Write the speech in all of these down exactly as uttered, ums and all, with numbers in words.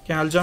Geleceğim.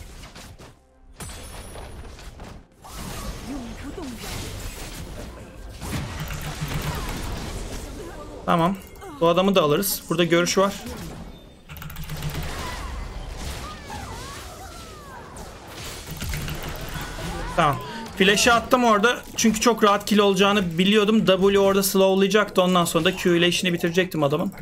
Tamam. Bu adamı da alırız. Burada görüş var. Tamam. Flash'ı attım orada. Çünkü çok rahat kill olacağını biliyordum. W orada slowlayacaktı. Ondan sonra da Q ile işini bitirecektim adamın.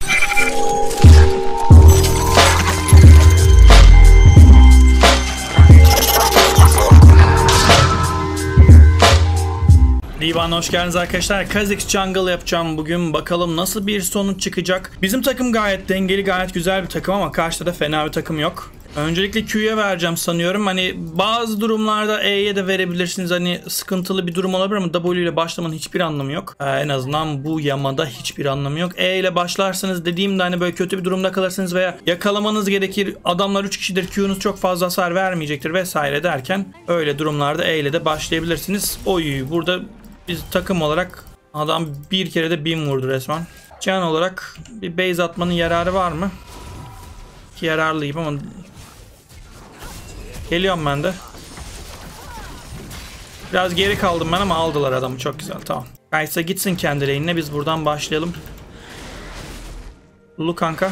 Livan hoş geldiniz arkadaşlar. Kha'Zix Jungle yapacağım bugün. Bakalım nasıl bir sonuç çıkacak. Bizim takım gayet dengeli, gayet güzel bir takım ama karşıda da fena bir takım yok. Öncelikle Q'ya vereceğim sanıyorum. Hani bazı durumlarda E'ye de verebilirsiniz. Hani sıkıntılı bir durum olabilir ama W ile başlamanın hiçbir anlamı yok. Ee, en azından bu yamada hiçbir anlamı yok. E ile başlarsanız dediğimde hani böyle kötü bir durumda kalırsınız veya yakalamanız gerekir. Adamlar üç kişidir, Q'nuz çok fazla hasar vermeyecektir vesaire derken öyle durumlarda E ile de başlayabilirsiniz. Oy, burada biz takım olarak adam bir kere de bin vurdu resmen. Can olarak bir base atmanın yararı var mı? Ki yararlıyım ama geliyorum ben de. Biraz geri kaldım ben ama aldılar adamı. Çok güzel, tamam. Kaysa gitsin kendi lane'ine, biz buradan başlayalım. Lulu kanka.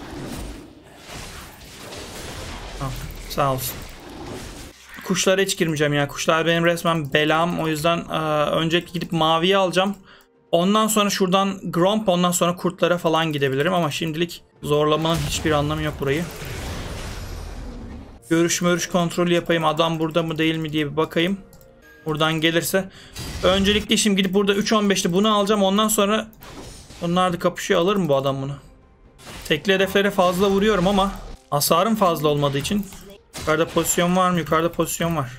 Tamam, sağ olsun. Kuşlara hiç girmeyeceğim ya. Kuşlar benim resmen belam. O yüzden e, öncelikle gidip maviyi alacağım. Ondan sonra şuradan Gromp, ondan sonra kurtlara falan gidebilirim. Ama şimdilik zorlamanın hiçbir anlamı yok burayı. Görüş mörüş kontrolü yapayım. Adam burada mı değil mi diye bir bakayım. Buradan gelirse. Öncelikle şimdi gidip burada üç on beşte bunu alacağım. Ondan sonra onlar da kapışıyor. Alır mı bu adam bunu? Tekli hedeflere fazla vuruyorum ama hasarım fazla olmadığı için. Yukarıda pozisyon var mı? Yukarıda pozisyon var.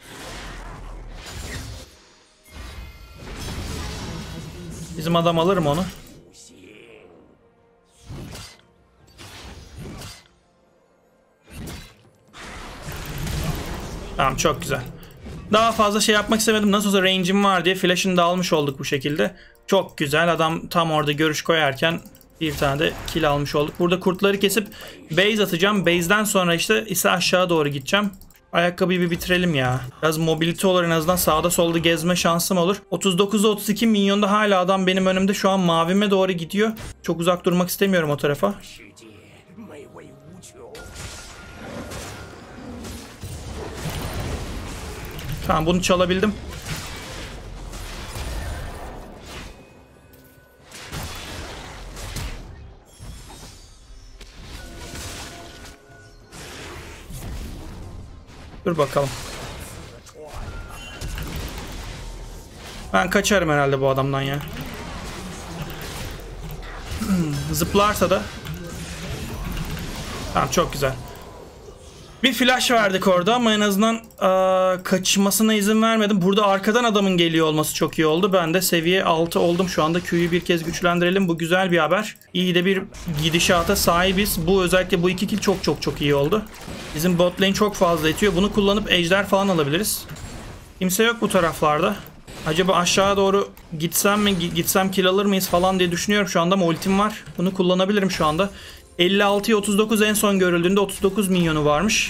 Bizim adam alır mı onu? Tamam, çok güzel. Daha fazla şey yapmak istemedim. Nasıl olsa range'im var diye flash'ını da almış olduk bu şekilde. Çok güzel. Adam tam orada görüş koyarken bir tane de kill almış olduk. Burada kurtları kesip base atacağım. Base'den sonra işte ise aşağı doğru gideceğim. Ayakkabıyı bir bitirelim ya. Biraz mobility olur, en azından sağda solda gezme şansım olur. otuz dokuzda otuz iki milyonda hala adam benim önümde. Şu an mavime doğru gidiyor. Çok uzak durmak istemiyorum o tarafa. Tamam, bunu çalabildim. Dur bakalım. Ben kaçarım herhalde bu adamdan ya. Zıplarsa da. Tamam, çok güzel. Bir flash verdik orada ama en azından aa, kaçmasına izin vermedim. Burada arkadan adamın geliyor olması çok iyi oldu. Ben de seviye altı oldum. Şu anda Q'yu bir kez güçlendirelim. Bu güzel bir haber. İyi de bir gidişata sahibiz. Bu özellikle bu iki kill çok çok çok iyi oldu. Bizim bot lane çok fazla itiyor. Bunu kullanıp ejder falan alabiliriz. Kimse yok bu taraflarda. Acaba aşağı doğru gitsem mi? Gitsem kill alır mıyız falan diye düşünüyorum şu anda ama ultim var. Bunu kullanabilirim şu anda. elli altıya otuz dokuz en son görüldüğünde otuz dokuz milyonu varmış.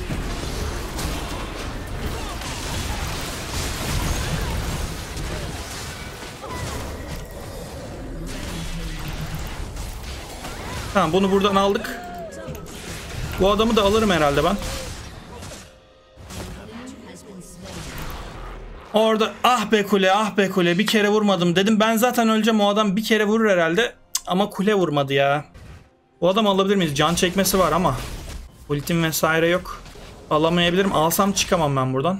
Tamam, bunu buradan aldık. Bu adamı da alırım herhalde ben. Orada ah be kule, ah be kule, bir kere vurmadım dedim. Ben zaten öleceğim, o adam bir kere vurur herhalde. Ama kule vurmadı ya. Bu adam alabilir miyiz? Can çekmesi var ama ultim vesaire yok. Alamayabilirim. Alsam çıkamam ben buradan.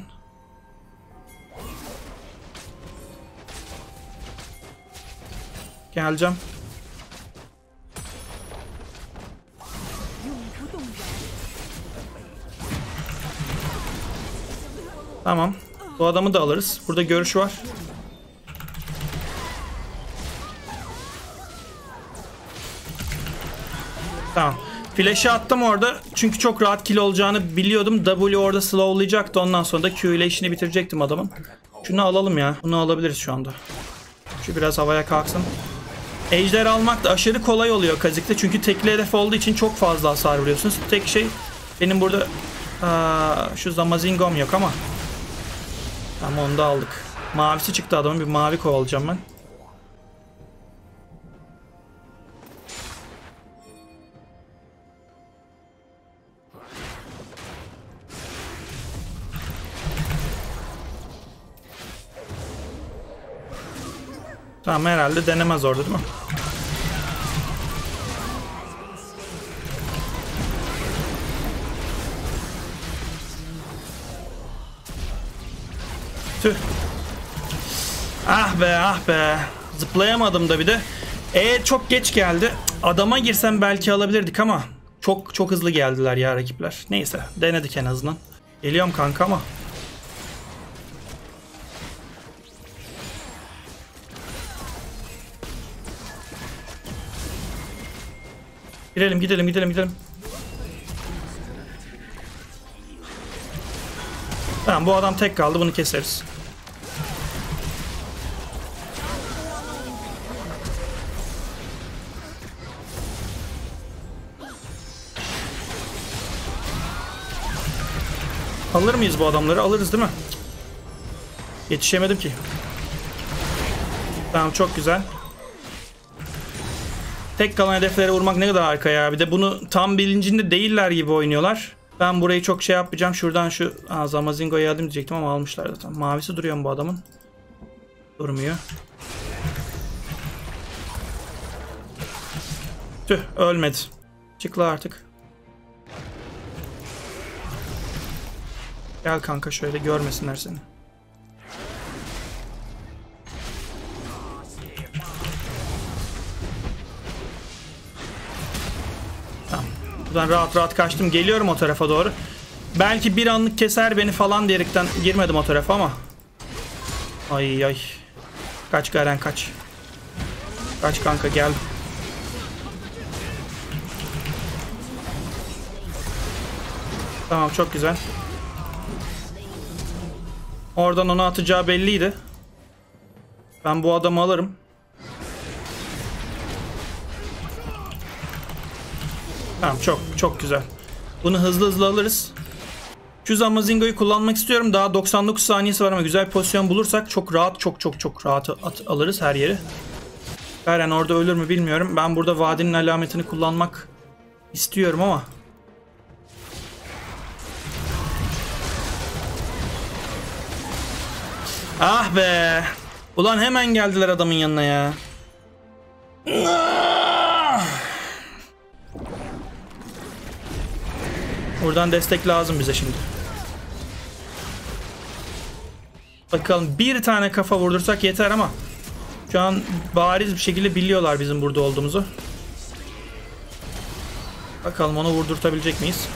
Geleceğim. Tamam. Bu adamı da alırız. Burada görüş var. Tamam. Flash'ı attım orada. Çünkü çok rahat kill olacağını biliyordum. W orada slowlayacaktı. Ondan sonra da Q ile işini bitirecektim adamın. Şunu alalım ya. Bunu alabiliriz şu anda. Şu biraz havaya kalksın. Ejder almak da aşırı kolay oluyor Kha'Zix'te. Çünkü tekli hedef olduğu için çok fazla hasar vuruyorsunuz. Tek şey Benim burada aa, şu Zamazingom yok ama. Tamam, onu da aldık. Mavisi çıktı adamın. Bir mavi kovalayacağım ben. Tamam, herhalde denemez orada değil mi? Tüh. Ah be ah be. Zıplayamadım da bir de. E çok geç geldi. Adama girsem belki alabilirdik ama çok çok hızlı geldiler ya rakipler. Neyse, denedik en azından. Geliyorum kanka ama. Gidelim gidelim gidelim gidelim. Tamam, bu adam tek kaldı, bunu keseriz. Alır mıyız bu adamları? Alırız değil mi? Yetişemedim ki. Tamam, çok güzel. Tek kalan hedeflere vurmak ne kadar harika ya. Bir de bunu tam bilincinde değiller gibi oynuyorlar. Ben burayı çok şey yapmayacağım. Şuradan şu Zamazingo'yu alayım diyecektim ama almışlar zaten. Mavisi duruyor mu bu adamın? Durmuyor. Tüh, ölmedi. Çıkla artık. Gel kanka, şöyle görmesinler seni. Tamam. Buradan rahat rahat kaçtım. Geliyorum o tarafa doğru. Belki bir anlık keser beni falan diyerekten girmedim o tarafa ama. Ay ay. Kaç Garen kaç. Kaç kanka, gel. Tamam, çok güzel. Oradan onu atacağı belliydi. Ben bu adamı alırım. Tamam, çok çok güzel. Bunu hızlı hızlı alırız. Şu Zamazingo'yu kullanmak istiyorum. Daha doksan dokuz saniyesi var ama güzel pozisyon bulursak çok rahat çok çok çok rahat at alırız her yeri. Garen orada ölür mü bilmiyorum. Ben burada vadinin alametini kullanmak istiyorum ama. Ah be. Ulan hemen geldiler adamın yanına ya. Buradan destek lazım bize şimdi. Bakalım, bir tane kafa vurdursak yeter ama şu an bariz bir şekilde biliyorlar bizim burada olduğumuzu. Bakalım onu vurdurtabilecek miyiz?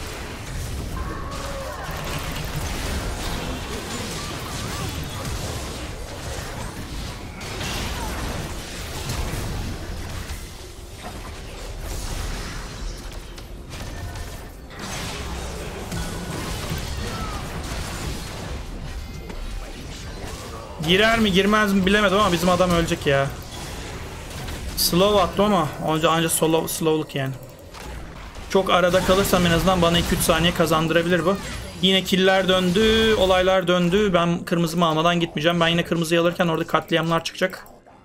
Girer mi girmez mi bilemedim ama bizim adam ölecek ya. Slow attım ama anca, anca slow, slowluk yani. Çok arada kalırsam en azından bana iki üç saniye kazandırabilir bu. Yine killer döndü, olaylar döndü. Ben kırmızımı almadan gitmeyeceğim. Ben yine kırmızıyı alırken orada katliamlar çıkacak.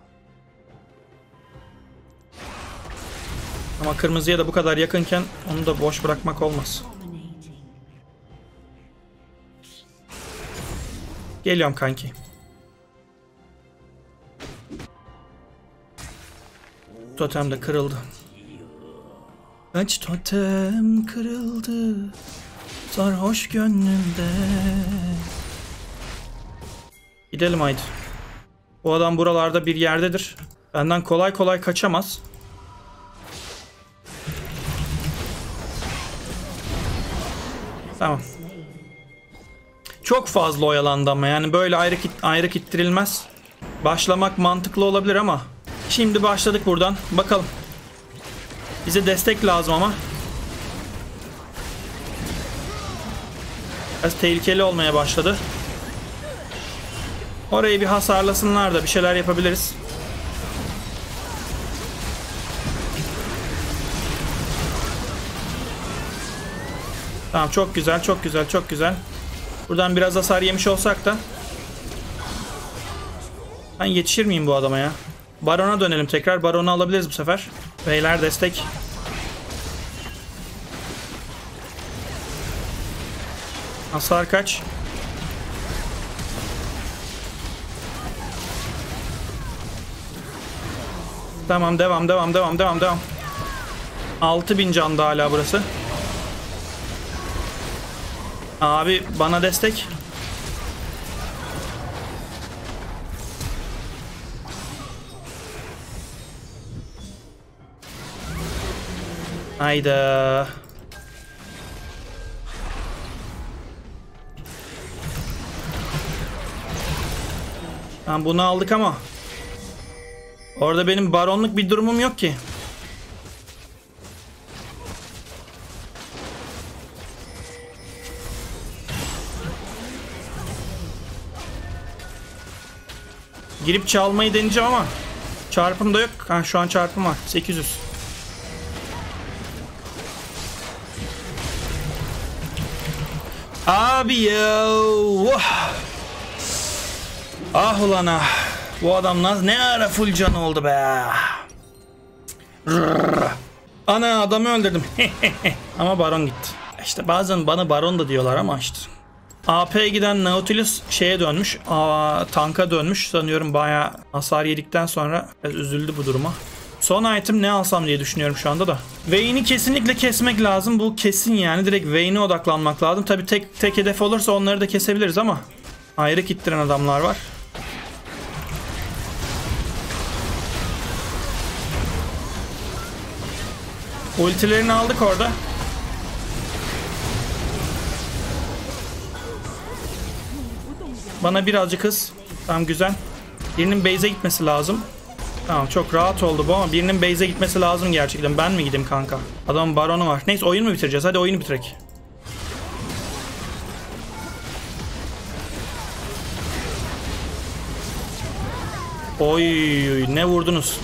Ama kırmızıya da bu kadar yakınken onu da boş bırakmak olmaz. Geliyorum kanki. Totem de kırıldı. Kaç totem kırıldı sarhoş gönlümde. Gidelim haydi. Bu adam buralarda bir yerdedir. Benden kolay kolay kaçamaz. Tamam. Çok fazla oyalandı ama yani böyle ayrı ayrı ittirilmez. Başlamak mantıklı olabilir ama şimdi başladık buradan. Bakalım. Bize destek lazım ama. Biraz tehlikeli olmaya başladı. Orayı bir hasarlasınlar da bir şeyler yapabiliriz. Tamam, çok güzel, çok güzel, çok güzel. Buradan biraz hasar yemiş olsak da. Ben yetişir miyim bu adama ya? Baron'a dönelim tekrar. Baron'u alabiliriz bu sefer. Beyler destek. Hasar kaç? Tamam, devam devam devam devam devam. altı bin candı hala burası. Abi bana destek. Hayda. Tamam, bunu aldık ama orada benim baronluk bir durumum yok ki. Girip çalmayı deneyeceğim ama çarpım da yok. Ha, şu an çarpım var. sekiz yüz. Abi ya. Ah ulan ah. Bu adam ne ara full can oldu be. Ana, adamı öldürdüm. Ama baron gitti. İşte bazen bana baron da diyorlar ama işte. A P'ye giden Nautilus şeye dönmüş. Aa, tanka dönmüş. Sanıyorum bayağı hasar yedikten sonra biraz üzüldü bu duruma. Son item ne alsam diye düşünüyorum şu anda da. Vayne'i kesinlikle kesmek lazım. Bu kesin yani. Direkt Vayne'e odaklanmak lazım. Tabi tek tek hedef olursa onları da kesebiliriz ama ayrı kittiren adamlar var. Ultilerini aldık orada. Bana birazcık hız. Tamam, güzel. Birinin base'e gitmesi lazım. Tamam, çok rahat oldu bu ama birinin base'e gitmesi lazım gerçekten. Ben mi gideyim kanka? Adamın baronu var. Neyse, oyun mu bitireceğiz? Hadi oyunu bitirek. Oy, ne vurdunuz?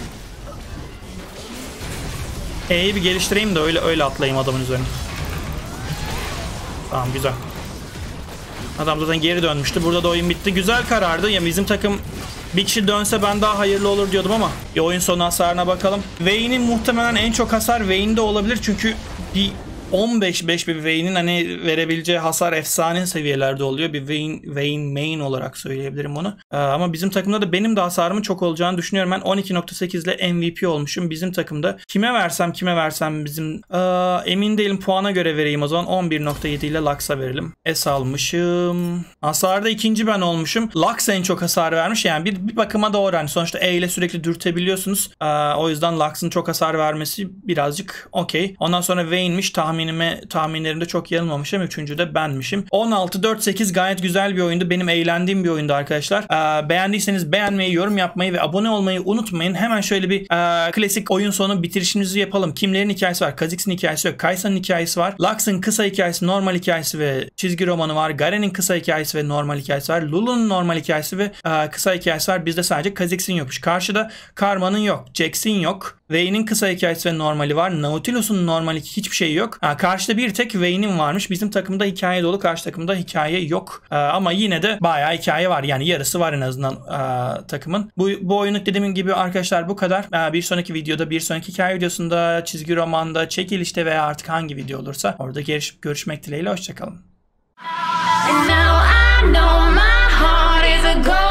E'yi bir geliştireyim de öyle öyle atlayayım adamın üzerine. Tamam, güzel. Adam zaten geri dönmüştü. Burada da oyun bitti. Güzel karardı. Ya bizim takım bir kişi dönse ben daha hayırlı olur diyordum ama bir oyun sonu hasarına bakalım. Vayne'in muhtemelen en çok hasar Vayne'de olabilir çünkü bir on beş beş bir Vayne'in hani verebileceği hasar efsane seviyelerde oluyor. Bir Vayne, Vayne main olarak söyleyebilirim onu. Ee, ama bizim takımda da benim de hasarımın çok olacağını düşünüyorum. Ben on iki nokta sekiz ile M V P olmuşum. Bizim takımda kime versem kime versem bizim ee, emin değilim, puana göre vereyim o zaman. on bir nokta yedi ile Lux'a verelim. S almışım. Hasarda ikinci ben olmuşum. Lux en çok hasar vermiş. Yani bir, bir bakıma doğru. Yani sonuçta E ile sürekli dürtebiliyorsunuz. Ee, o yüzden Lux'ın çok hasar vermesi birazcık okey. Ondan sonra Vayne'miş. Tahmin Tahminime, tahminlerimde çok yanılmamışım. Üçüncü de benmişim. on altı dört sekiz gayet güzel bir oyundu. Benim eğlendiğim bir oyundu arkadaşlar. Ee, beğendiyseniz beğenmeyi, yorum yapmayı ve abone olmayı unutmayın. Hemen şöyle bir e, klasik oyun sonu bitirişimizi yapalım. Kimlerin hikayesi var? Kha'Zix'in hikayesi yok. Kaysa'nın hikayesi var. Lux'ın kısa hikayesi, normal hikayesi ve çizgi romanı var. Garen'in kısa hikayesi ve normal hikayesi var. Lulu'nun normal hikayesi ve e, kısa hikayesi var. Bizde sadece Kha'Zix'in yokmuş. Karşıda Karma'nın yok. Jax'in yok. Vayne'in kısa hikayesi ve normali var. Nautilus'un normali hiçbir şey yok. Ha, karşıda bir tek Vayne'in varmış. Bizim takımda hikaye dolu. Karşı takımda hikaye yok. Ee, ama yine de bayağı hikaye var. Yani yarısı var en azından e, takımın. Bu, bu oyunluk dediğim gibi arkadaşlar bu kadar. Ee, bir sonraki videoda, bir sonraki hikaye videosunda, çizgi romanda, çekilişte veya artık hangi video olursa orada görüş, görüşmek dileğiyle. Hoşçakalın.